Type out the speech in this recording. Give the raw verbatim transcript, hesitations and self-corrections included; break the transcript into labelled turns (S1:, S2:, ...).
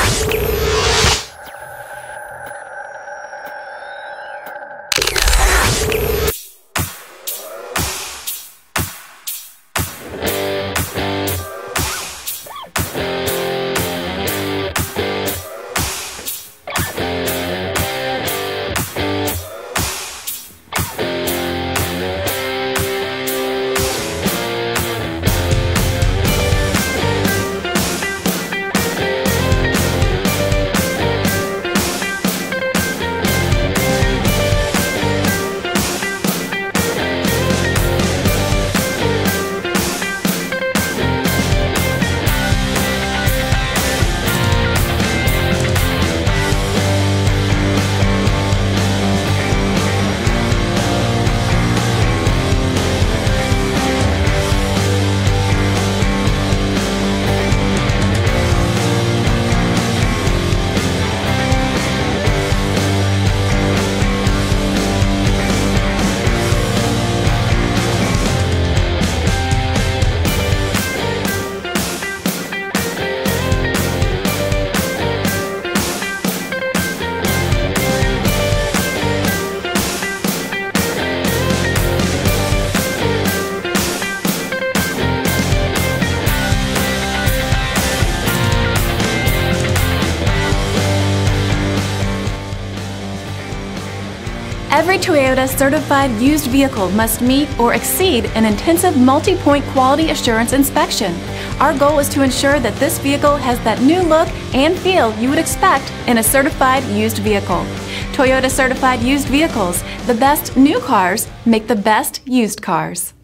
S1: Every Toyota certified used vehicle must meet or exceed an intensive multi-point quality assurance inspection. Our goal is to ensure that this vehicle has that new look and feel you would expect in a certified used vehicle. Toyota certified used vehicles, the best new cars make the best used cars.